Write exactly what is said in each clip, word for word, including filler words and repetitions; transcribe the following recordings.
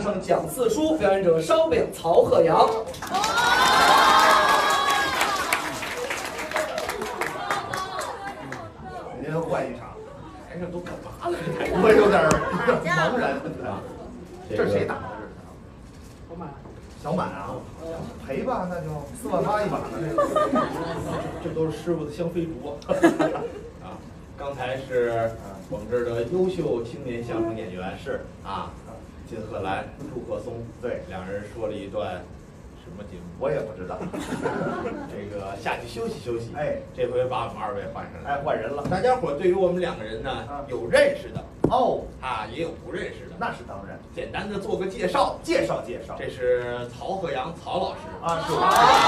上蒋四叔，表演者烧饼曹鹤阳。 您换一场， 台上都干嘛了？ 我有点茫然啊。这谁打的？ 小满， 小满啊，赔吧，那就四万八一把呢。 这都是师傅的香妃竹啊！刚才是我们这儿的优秀青年相声演员是啊，金鹤兰、祝鹤松， 对， 两人说了一段什么节目？ 我也不知道。 这个下去休息休息。 哎， 这回把我们二位换上来。 哎，换人了。 大家伙对于我们两个人呢， 啊、 有认识的哦， 啊，也有不认识的。 那是当然。 简单的做个介绍， 介绍介绍。 这是曹鹤阳曹老师啊，是。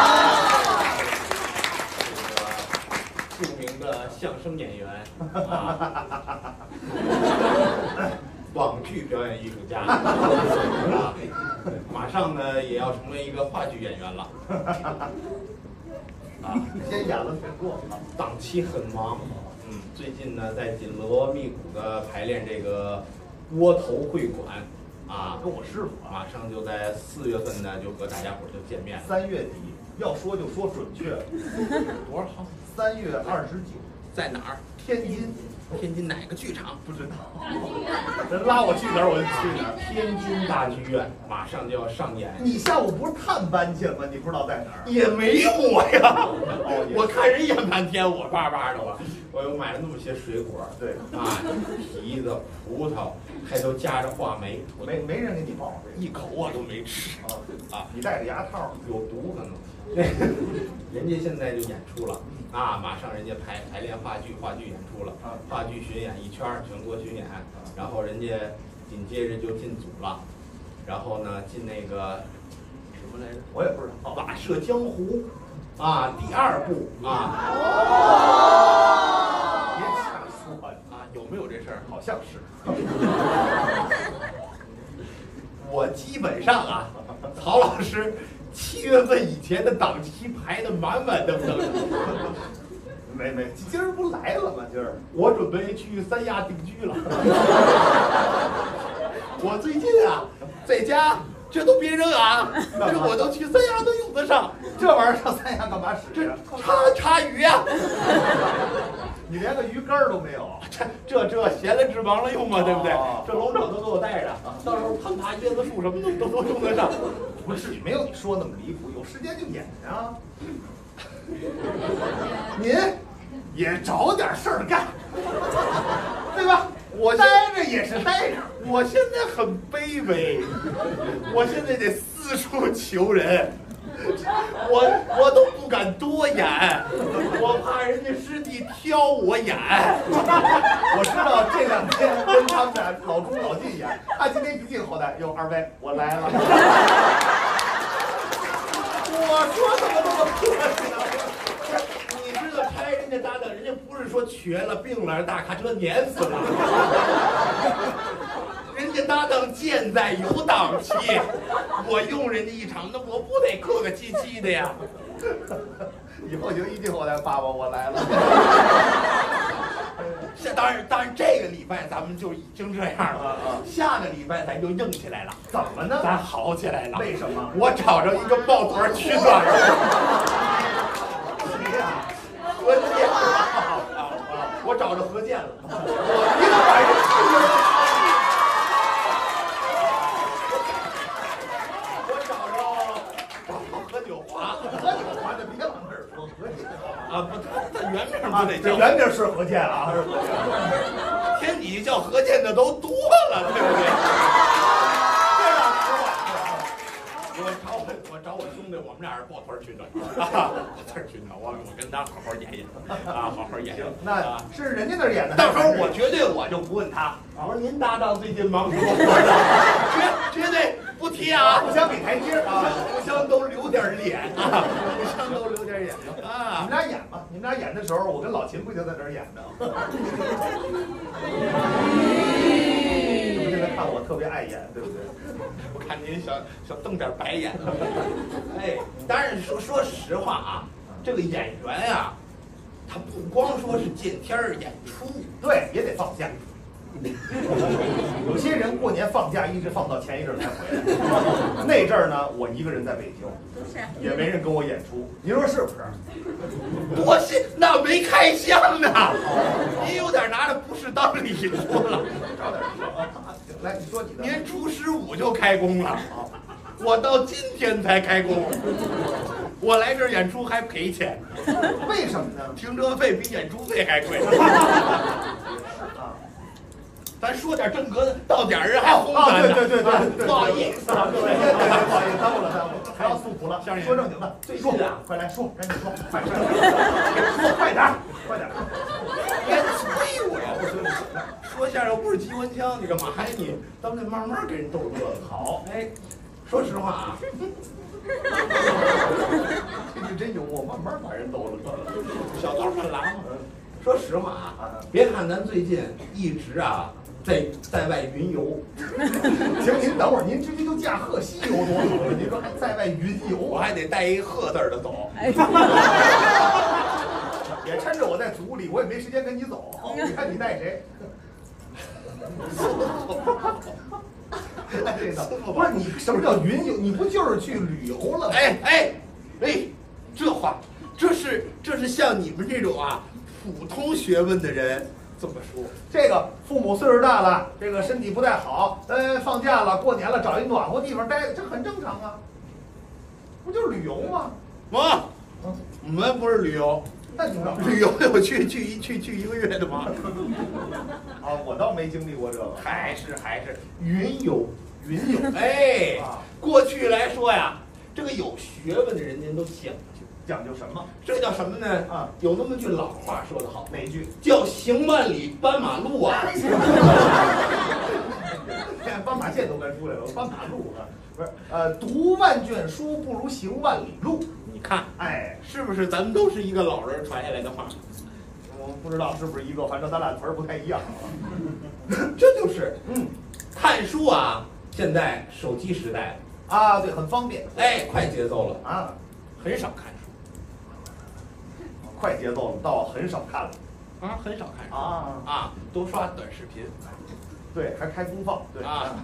这个著名的相声演员啊，网剧表演艺术家啊，马上呢也要成为一个话剧演员了啊， 先演了再说， 档期很忙。嗯，最近呢在紧锣密鼓的排练这个窝头会馆啊， 跟我师傅马上就在四月份呢就和大家伙就见面了。 三月底，要说就说准确， 多少号？ 三月二十九， 在哪儿？ 天津。 天津哪个剧场？ 不知道，人拉我去哪儿我就去哪儿。 天津大剧院马上就要上演。 你下午不是探班去吗？你不知道在哪儿？ 也没我呀。哦，我看人演半天，我巴巴的我，我又买了那么些水果， 对啊，提子、葡萄，还都夹着话梅， 没没人给你报， 一口我都没吃啊。 你戴着牙套， 有毒可能。人家现在就演出了。啊，马上人家排排练话剧，话剧演出了，话剧巡演一圈儿，全国巡演，然后人家紧接着就进组了，然后呢进那个什么来着？ 我也不知道。 瓦舍江湖，啊，第二部啊。 别瞎说啊，有没有这事儿？ 好像是。 我基本上啊，曹老师。七月份以前的档期排的满满登登的， 没没，今儿不来了吗？今儿我准备去三亚定居了。我最近啊，在家这都别扔啊，这我都去三亚都用得上。 这玩意儿上三亚干嘛使？ 这叉叉鱼啊！ 你连个鱼竿都没有， 这这这闲了指忙了用嘛，对不对？这龙爪都给我带着，到时候攀爬椰子树什么的都都用得上。 不至于没有你说那么离谱，有时间就演啊。您也找点事儿干，对吧？我待着也是待着， 我现在很卑微，我现在得四处求人。我我都不敢多演，我怕人家师弟挑我演。 我知道这两天跟他们俩老朱老靳演，他今天一进后台，哟，二位我来了。我说怎么这么客气呢？ 你知道拆人家搭档，人家不是说瘸了病了，大卡车碾死了。人家搭档健在有档期，我用人家一场，那我不得客客气气的呀？ 以后就一进后台，爸爸我来了。 这当然，当然这个礼拜咱们就已经这样了，下个礼拜咱就硬起来了。 怎么呢？ 咱好起来了。 为什么？ 我找着一个抱团取暖的。 谁呀？ 何健。我找着何健了。我一个晚上。啊不，他原名不得叫， 原名是何健啊， 天底下叫何健的都多了，对不对？ 这样说吧， 我找我我找我兄弟，我们俩人抱团取暖啊，抱团取暖，我我跟他好好演演啊，好好演演。 那是人家那儿演的， 到时候我绝对我就不问他，我说您搭档最近忙什么活呢？绝绝对不提啊， 互相给台阶啊， 互相都留点脸啊，互相都留点脸啊。 你们俩演吧，你们俩演的时候，我跟老秦不就在这儿演的？你们现在看我特别爱演，对不对？ 我看您想想瞪点白眼。哎，当然说说实话啊，这个演员啊，他不光说是见天儿演出， 对，也得放假。 有些人过年放假一直放到前一阵才回来，那阵儿呢，我一个人在北京，也没人跟我演出，您说是不是？ 我信那没开箱呢，您有点拿着不是当理说了。 找点说，来，你说你的。 年初十五就开工了，我到今天才开工，我来这儿演出还赔钱， 为什么呢？ 停车费比演出费还贵。 啊。 咱说点正格的，到点儿人还轰啊！ 咱呢。 对对对对， 不好意思啊，对对对，不好意思，耽误了耽误了，还要诉苦了。 相声说正经的， 最说近啊， 快来说，赶紧说，快快说，快点，快点。 别催我呀！我说说相声又不是机关枪，你干嘛呀你？咱们得慢慢给人逗乐子。好，哎，说实话啊， 这是真幽默，慢慢把人逗乐了。 小刀慢拉嘛。说实话啊，别看咱最近一直啊在在外云游， 行，您等会儿，您直接就驾鹤西游多好了。您说还在外云游， 我还得带一鹤字儿的走。 也趁着我在组里，我也没时间跟你走。你看你带谁？哎，这个不是你什么叫云游？你不就是去旅游了吗？ 哎哎哎，这话，这是这是像你们这种啊普通学问的人这么说。 这个父母岁数大了，这个身体不太好，呃，放假了，过年了，找一暖和地方待，这很正常啊，不就是旅游吗？ 妈，我们不是旅游， 那你干嘛？ 旅游有去去一去去一个月的吗？ 啊，我倒没经历过这个， 还是还是云游。 云游。 哎， 啊， 过去来说呀，这个有学问的人家都讲究， 讲究什么？ 这叫什么呢？ 啊， 有那么句老话说得好， 哪句？ 叫行万里斑马路啊。 连斑马线都跟出来了，斑马路啊，不是，呃，读万卷书不如行万里路。 你看， 哎， 是不是咱们都是一个老人传下来的话？ 我不知道是不是一个，反正咱俩词儿不太一样。 这就是嗯， 看书啊，现在手机时代啊，对，很方便。 哎，快节奏了， 啊， 很少看书快节奏了，倒很少看了。 啊，很少看书啊， 啊，都刷短视频对，还开公放，对啊。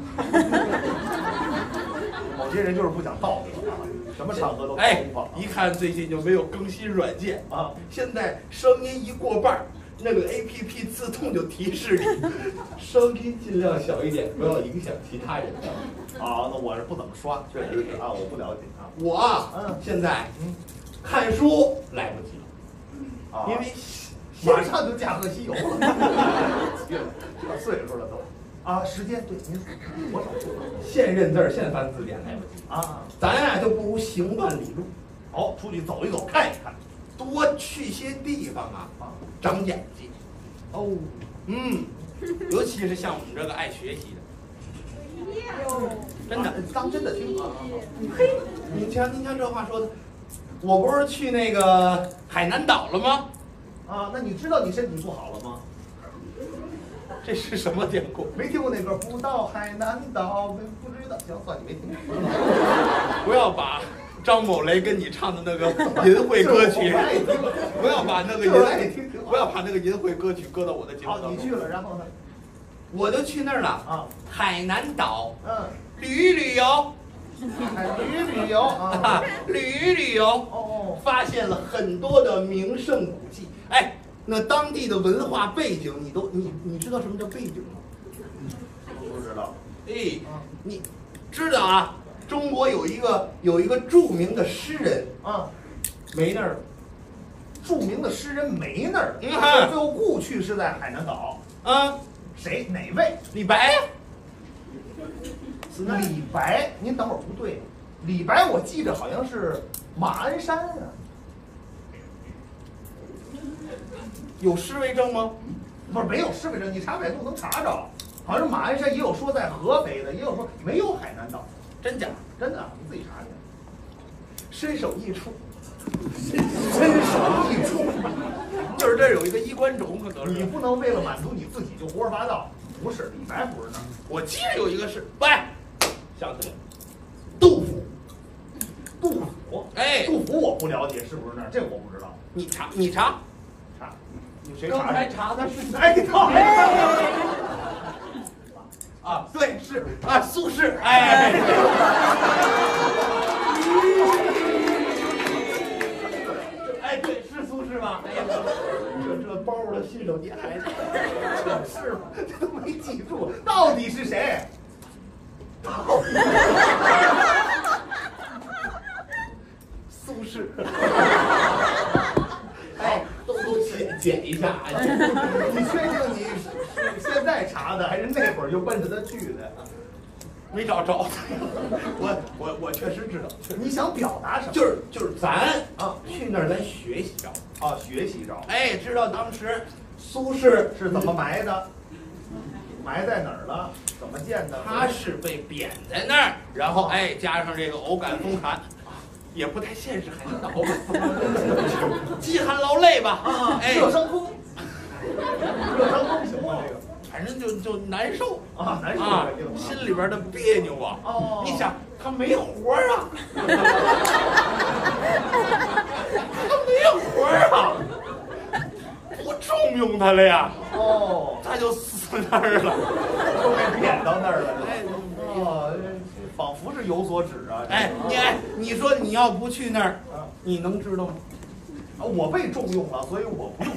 某些人就是不讲道德啊，什么场合都开哎公放。， 一看最近就没有更新软件啊， 现在声音一过半儿，那个 A P P 自动就提示你，声音尽量小一点，不要影响其他人。 啊，那我是不怎么刷，确实是啊，我不了解啊。 我啊， 嗯现在嗯看书来不及了， 啊， 因为马上就驾鹤西游了，这岁数了都。啊，时间对您多少说现认字儿、现翻字典来不及， 啊？ 咱呀就不如行万里路， 好，出去走一走，看一看。 多去些地方啊， 啊， 长眼界。 哦， 嗯，尤其是像我们这个爱学习的，真的啊当真的听啊。 嘿，您瞧您瞧这话说的，我不是去那个海南岛了吗？ 啊，那你知道你身体不好了吗？ 这是什么典故？ 没听过那歌？不到海南岛，不知道。行，算你没听过。 不要把张某雷跟你唱的那个淫秽歌曲，不要把那个淫秽，不要把那个淫秽歌曲搁到我的节目当好， 中。 你去了，然后呢？ 我就去那儿了啊， 海南岛嗯， 旅旅游， 海旅旅游啊。 旅旅游， 哦， 发现了很多的名胜古迹。哎，那当地的文化背景，你都你你知道什么叫背景吗？ 不知道。 哎，你知道啊？中国有一个有一个著名的诗人啊， 没那儿了。 著名的诗人没那儿， 嗯最后故去是在海南岛。 啊， 谁？哪位？ 李白呀、 李白。您等会儿不对，李白我记着好像是马鞍山啊。 有诗为证吗？ 不是，没有诗为证，你查百度能查着。好像是马鞍山，也有说在合肥的，也有说没有海南岛。 真假？ 真的，你自己查去。 身首异处， 身首异处。 就是这儿有一个衣冠冢，可能是。 你不能为了满足你自己就胡说八道。不是，李白不是那儿。 我记得有一个是，喂，想起来了，杜甫。 杜甫。 哎， 杜甫我不了解是不是那儿，这我不知道。 你查，你查， 查，有谁刚查？ 才查的是哎，你看， 啊，对，是啊，苏轼，哎，哎，对，是苏轼吗？哎呀，这这包的信手拈来的， 是吗？这都没记住，到底是谁？ 苏轼。哎，都都剪剪一下。 你确定你是现在查的，还是那会儿就奔着他去的？ 没找着，我我我确实知道。 你想表达什么？ 就是就是咱啊， 去那儿咱学习着啊，学习着。 哎，知道当时苏轼是怎么埋的？埋在哪儿了？怎么建的？ 他是被贬在那儿，然后哎加上这个偶感风寒，也不太现实，还能偶感风寒，饥寒劳累吧？ 啊， 哎， 热伤风，热伤风行吗？这个。 反正就就难受啊，难受啊，心里边的别扭啊。 哦， 你想他没活儿啊，他没活儿啊，不重用他了呀。 哦， 他就死那儿了， 都被贬到那儿了。 哎， 哦，仿佛是有所指啊。 哎，你哎，你说你要不去那儿，你能知道吗？ 啊，我被重用了，所以我不用。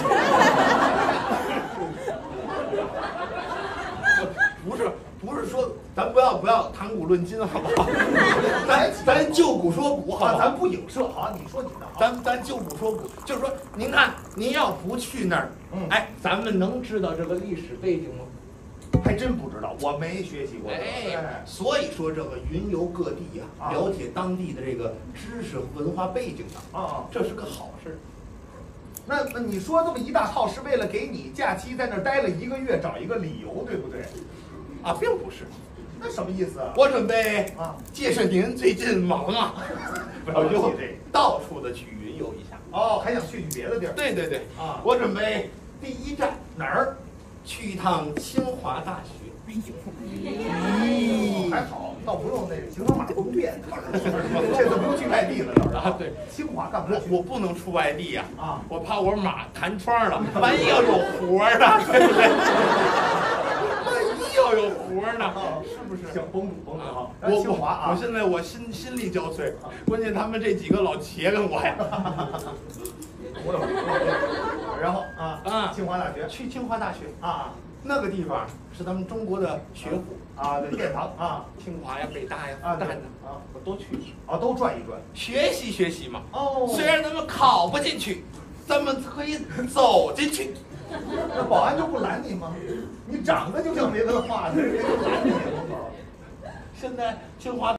不是不是说咱不要不要谈古论今好不好？咱咱就古说古好不好？ 咱不影射，好，你说你的。 咱咱就古说古，就是说，您看，您要不去那儿， 嗯， 哎，咱们能知道这个历史背景吗？ 还真不知道，我没学习过。 哎，所以说这个云游各地呀、啊，了解当地的这个知识文化背景啊， 啊， 这是个好事。 那那你说这么一大套，是为了给你假期在那儿待了一个月，找一个理由，对不对？ 啊，并不是。 那什么意思啊？ 我准备啊， 借着您最近忙啊， 不要就这个， 到处的去云游一下。 哦，还想去去别的地儿？ 对对对， 啊， 我准备第一站哪儿？ 去一趟清华大学。 咦，还好，倒不用那个行程码不用变，这次不用去外地了，倒是啊。对， 清华干嘛我我不能出外地呀， 啊， 我怕我马弹窗了，万一要有活儿呢，对不对？万一要有活儿呢，是不是？ 行，绷住绷住哈。 我清华啊， 我现在我心心力交瘁，关键他们这几个老茄跟我呀。 我有，然后啊啊， 清华大学去清华大学啊。 那个地方是咱们中国的学府啊，对，殿堂啊， 清华呀、北大呀、 啊， 复旦的啊， 我都去啊，都转一转， 学习学习嘛。 哦， 虽然咱们考不进去，咱们可以走进去。 那保安就不拦你吗？你长得就像没文化的，人家就拦你门口。 现在清华